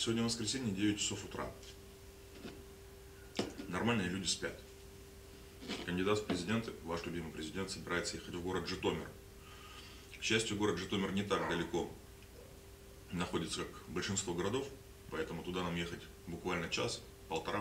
Сегодня воскресенье, 9 часов утра. Нормальные люди спят. Кандидат в президенты, ваш любимый президент, собирается ехать в город Житомир. К счастью, город Житомир не так далеко находится, как большинство городов, поэтому туда нам ехать буквально час-полтора.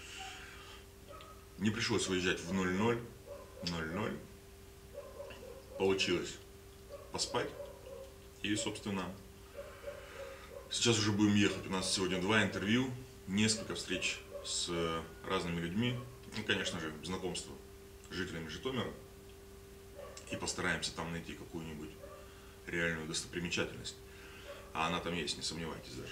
Не пришлось выезжать в 00. Получилось поспать. И, собственно, сейчас уже будем ехать. У нас сегодня 2 интервью, несколько встреч с разными людьми. И, конечно же, знакомство с жителями Житомира. И постараемся там найти какую-нибудь реальную достопримечательность. А она там есть, не сомневайтесь даже.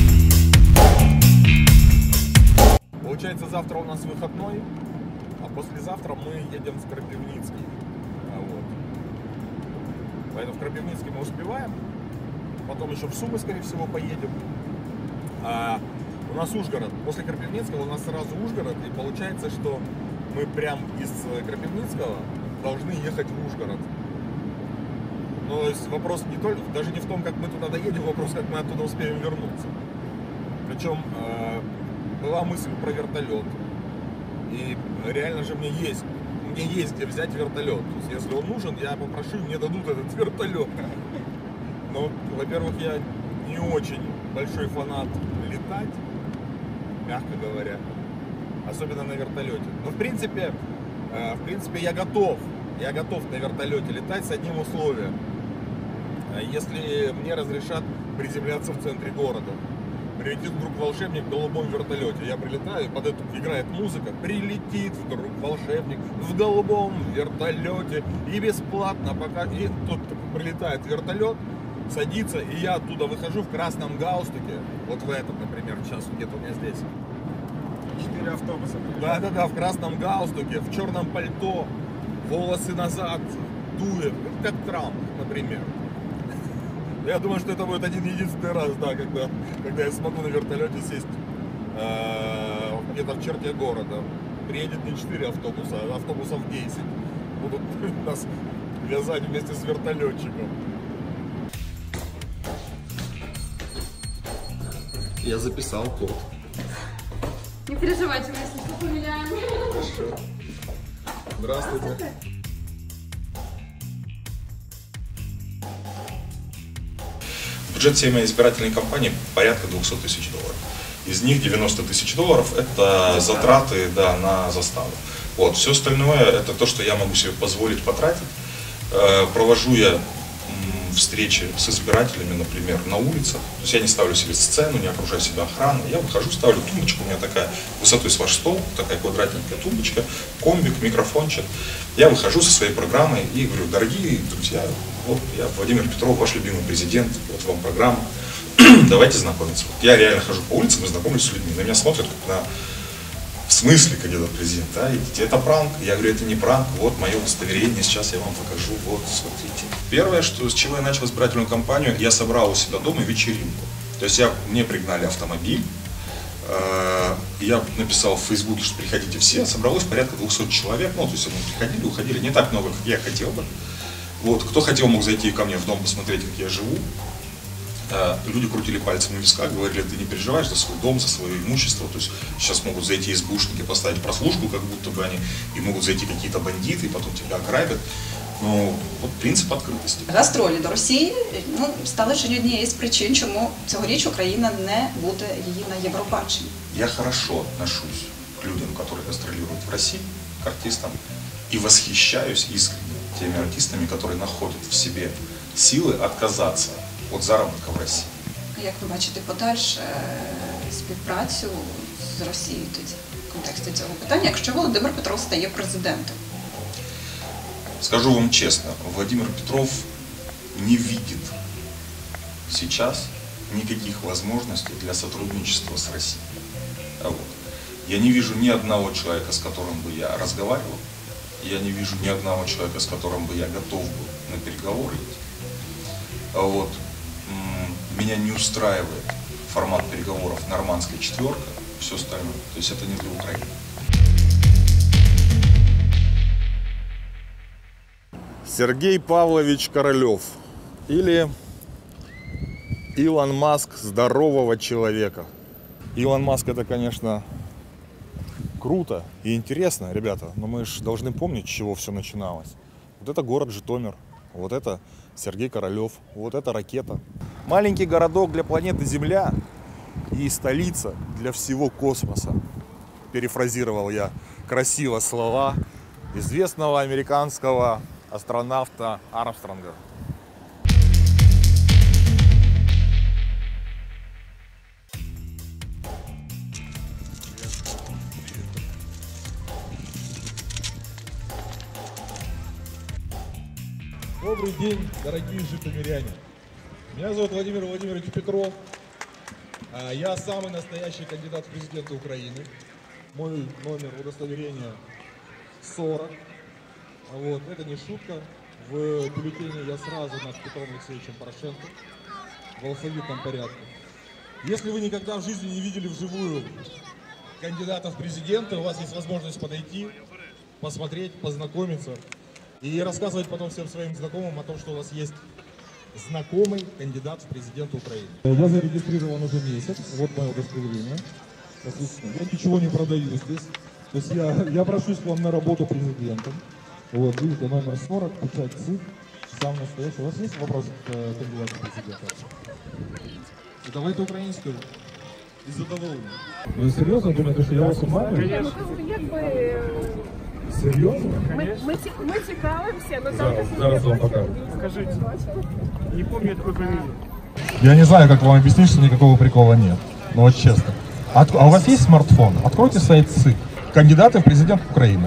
Получается, завтра у нас выходной, а послезавтра мы едем в Кропивницкий. Вот. Поэтому в Кропивницкий мы успеваем. Потом еще в Сумы, скорее всего, поедем. А у нас Ужгород. После Кропивницкого у нас сразу Ужгород. И получается, что мы прям из Кропивницкого должны ехать в Ужгород. Но то есть вопрос не только, даже не в том, как мы туда доедем, вопрос, как мы оттуда успеем вернуться. Причем была мысль про вертолет. И реально же мне есть где взять вертолет. То есть, если он нужен, я попрошу, мне дадут этот вертолет. Но, во-первых, я не очень большой фанат летать, мягко говоря, особенно на вертолете. Но в принципе я готов на вертолете летать с одним условием. Если мне разрешат приземляться в центре города. Прилетит вдруг волшебник в голубом вертолете. Я прилетаю, под эту играет музыка. Прилетит вдруг волшебник в голубом вертолете. И бесплатно пока... И тут прилетает вертолет, садится, и я оттуда выхожу в красном галстуке. Вот в этом, например, сейчас где-то у меня здесь. 4 автобуса. Да, в красном галстуке, в черном пальто, волосы назад, дует. Как Трамп, например. Я думаю, что это будет один-единственный раз, да, когда я смогу на вертолете сесть где-то в черте города. Приедет не 4 автобуса, а автобусов 10. Будут нас вязать вместе с вертолетчиком. Я записал код. Не переживайте, мы если что поменяем. Хорошо. Здравствуйте. Бюджет всей моей избирательной кампании порядка 200 тысяч долларов. Из них 90 тысяч долларов это затраты, да, на заставу. Вот. Все остальное это то, что я могу себе позволить потратить. Провожу я встречи с избирателями, например, на улицах. То есть я не ставлю себе сцену, не окружаю себя охраной. Я выхожу, ставлю тумбочку, у меня такая высотой с ваш стол, такая квадратненькая тумбочка, комбик, микрофончик. Я выхожу со своей программой и говорю: дорогие друзья, вот я Владимир Петров, ваш любимый президент, вот вам программа, давайте знакомиться. Вот я реально хожу по улицам и знакомлюсь с людьми. На меня смотрят как на... В смысле, кандидат в президент, да? Это пранк? Я говорю, это не пранк, вот мое удостоверение, сейчас я вам покажу, вот, смотрите. Первое, с чего я начал избирательную кампанию, я собрал у себя дома вечеринку. То есть мне пригнали автомобиль, я написал в Фейсбуке, что приходите все, собралось порядка 200 человек, ну, то есть они приходили, уходили, не так много, как я хотел бы. Вот, кто хотел, мог зайти ко мне в дом, посмотреть, как я живу. Люди крутили пальцем на висках, говорили: ты не переживаешь за свой дом, за свое имущество. То есть сейчас могут зайти СБУшники, поставить прослушку, как будто бы они, и могут зайти какие-то бандиты, и потом тебя ограбят. Ну, от принцип откритості. Гастролі до Росії стали ще однією з причин, чому цьогоріч Україна не буде її на Євробаченні. Я хорошо отношусь к людям, которые гастролируют в России, к артистам, и восхищаюсь искренне теми артистами, которые находят в себе силы отказаться от заробітка в Росії. Як ви бачите подальше співпрацю з Росією тоді в контексті цього питання, якщо Володимир Петров стає президентом? Скажу вам честно, Владимир Петров не видит сейчас никаких возможностей для сотрудничества с Россией. Вот. Я не вижу ни одного человека, с которым бы я разговаривал, я не вижу ни одного человека, с которым бы я готов был на переговоры идти. Вот. Меня не устраивает формат переговоров «Нормандская четверка», все остальное. То есть это не для Украины. Сергей Павлович Королев. Или Илон Маск здорового человека. Илон Маск — это, конечно, круто и интересно, ребята, но мы же должны помнить, с чего все начиналось. Вот это город Житомир, вот это Сергей Королев, вот это ракета. Маленький городок для планеты Земля и столица для всего космоса. Перефразировал я красиво слова известного американского астронавта Армстронга. Добрый день, дорогие житомиряне. Меня зовут Владимир Владимирович Петров. Я самый настоящий кандидат в президенты Украины. Мой номер удостоверения 40. Вот, это не шутка. В бюллетене я сразу над Петром Алексеевичем Порошенко в алфавитном порядке. Если вы никогда в жизни не видели вживую кандидата в президенты, у вас есть возможность подойти, посмотреть, познакомиться и рассказывать потом всем своим знакомым о том, что у вас есть знакомый кандидат в президенты Украины. Я зарегистрирован уже месяц, вот мое удостоверение. Я ничего не продаю здесь. То есть я прошусь к вам на работу президентом. Вот, видите, номер 40, печать ЦИК, сам настоящий. У вас есть вопрос к кандидату в президента? Давайте українською. Із задоволенням. Ви серйозно думаєте, що я вас обманюю? Серьезно? Мы цікавимся, но Зараз вам покажу. Скажите. Не помню такой фамилии. Я не знаю, как вам объяснить, что никакого прикола нет. Ну вот честно. А у вас есть смартфон? Откройте сайт ЦИК. Кандидаты в президент Украины.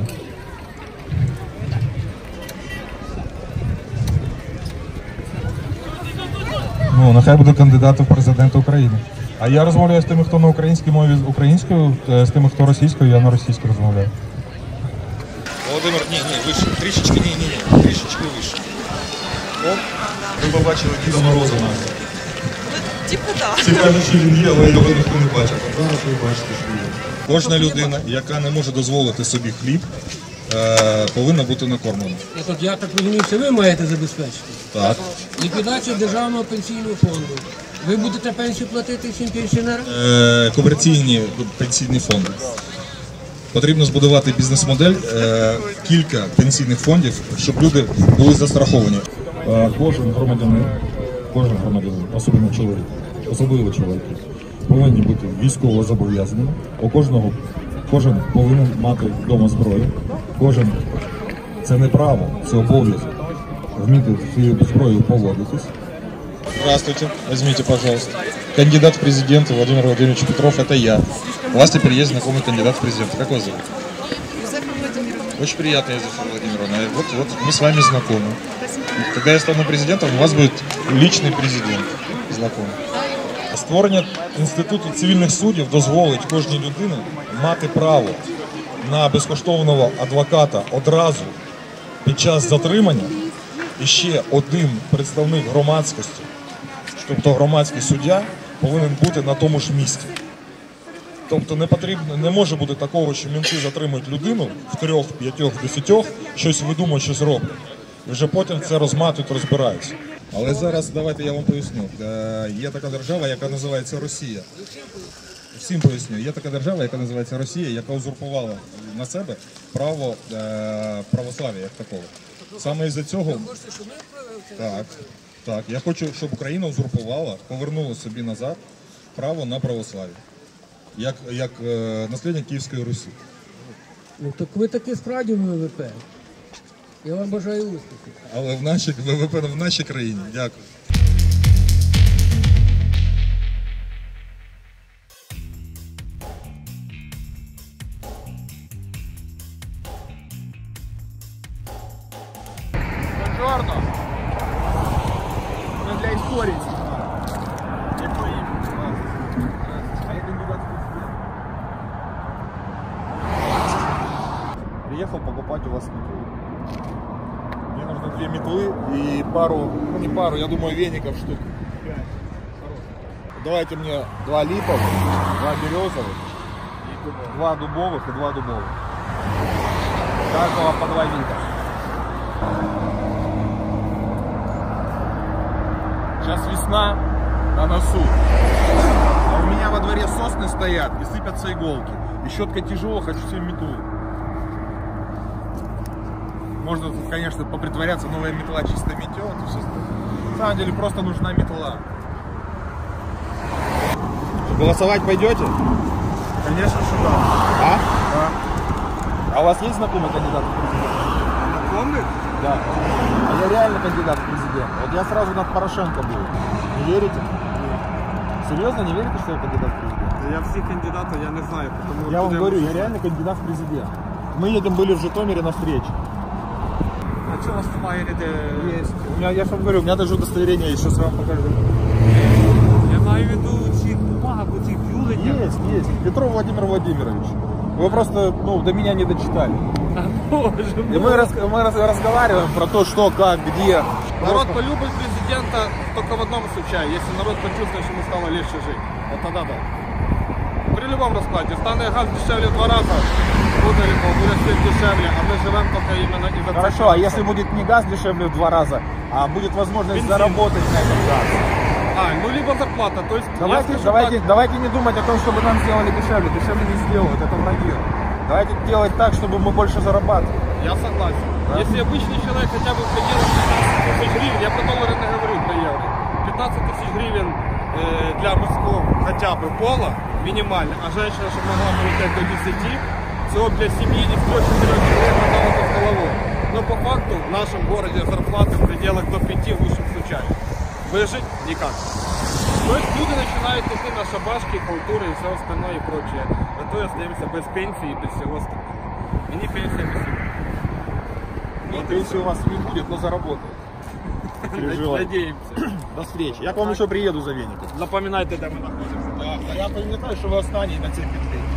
Ну, нехай буде кандидати в президенти України. А я розмовляю з тими, хто на українській мові українською, з тими, хто російською, я на російській розмовляю. Володимир, ні, вище, трішечки, ні, трішечки вище. Оп, ви побачили Діда Мороза нас. Типу так. Всі кажуть, що він є, але його ніхто не бачив. Зараз ви бачите, що він є. Кожна людина, яка не може дозволити собі хліб, повинна бути накормлена. Я так розумію, що ви маєте забезпечити? Так. Ліквідацію державного пенсійного фонду. Ви будете пенсію платити всім пенсіонерам? Комерційні пенсійні фонди. Потрібно збудувати бізнес-модель, кілька пенсійних фондів, щоб люди були застраховані. Кожен громадянин, особливо чоловіки, повинні бути військово зобов'язаними. Кожен повинен мати вдома зброю. Кожен це не право, це обов'язок. Вміти цією зброєю поводитись. Здравствуйте, возьмите, пожалуйста. Кандидат в президенты Владимир Владимирович Петров, это я. У вас теперь есть знакомый кандидат в президенты. Как вас зовут? Юзефа Владимировна. Очень приятно, Юзефа Владимировна. Вот мы с вами знакомы. Когда я стану президентом, у вас будет личный президент. Знакомый. Створення інституту цивільних суддів дозволить кожній людині мати право на безкоштовного адвоката одразу під час затримання і ще один представник громадськості, тобто громадський суддя, повинен бути на тому ж місці. Тобто не може бути такого, що мінти затримують людину в 3, 5, 10, щось видумують, щось роблять. І вже потім це розматують, розбираються. Але зараз давайте я вам поясню. Є така держава, яка називається Росія. Всім поясню. Є така держава, яка називається Росія, яка узурпувала на себе право православ'я як такого. Саме із-за цього... Так. Я хочу, щоб Україна узурпувала, повернула собі назад право на православ'я. Як наслідник Київської Русі. Ну так ви таки справді в ВВП. Я вам бажаю успіху. Але ВВП в нашій країні. Дякую. Buongiorno. Ми для історії. Приехал покупать у вас метлу. Мне нужно 2 метлы и пару, ну не пару, я думаю, веников штук 5. Давайте мне 2 липовых, 2 березовых, 2 дубовых и 2 дубовых. Каждого по 2 винта. Сейчас весна, на носу. А у меня во дворе сосны стоят и сыпятся иголки. И щетка тяжело, хочу себе метлу. Можно тут, конечно, попритворяться, новая метла чисто метет. На самом деле просто нужна метла. Голосовать пойдете? Конечно, что да. А? Да. А у вас есть знакомый кандидат в президент? Знакомый? Да. А я реально кандидат в президент. Вот я сразу над Порошенко был. Не верите? Серьезно, не верите, что я кандидат в президент? Я всех кандидатов, я не знаю. Потому Я вам говорю, я реально кандидат в президент. Мы были в Житомире на встрече. А что у вас там Есть. Я же вам говорю, у меня даже удостоверение есть, сейчас я вам покажу. Я маю в виду цих бумаг, у цих бюллетенях. Есть. Петров Владимир Владимирович. Вы просто, до меня не дочитали. И мы разговариваем про то, что, как, где. Народ полюбит президента только в одном случае, если народ почувствует, что ему стало легче жить. Вот тогда да. При любом раскладе. Станет газ дешевле в 2 раза, будет свет дешевле, а мы живем только именно из-за цены. Хорошо, а если будет не газ дешевле в 2 раза, а будет возможность бензин заработать на этом газе? Либо зарплата, то есть... Давайте не думать о том, чтобы нам сделали дешевле. Дешевле не сделают, это враги. Давайте делать так, чтобы мы больше зарабатывали. Я согласен. Да? Если обычный человек хотя бы в пределах 15 тысяч гривен, я про доллары не говорю, про евро, 15 тысяч гривен для мужского хотя бы пола минимально, а женщина, чтобы могла получать до 10, всего для семьи из 3-4 человек надо с головой. Но по факту в нашем городе зарплаты в пределах до 5 в лучшем случае. Выжить никак. То есть люди начинают идти на шабашки, халтуры и все остальное и прочее. Зато остаемся без пенсии и без всего остального. И не пенсия, без всего. Пенсии у вас не будет, но заработает. Надеемся. До встречи. Я к вам еще приеду за веником. Запоминайте, где мы находимся. Я пам'ятаю, що ви останній на цій підтримці.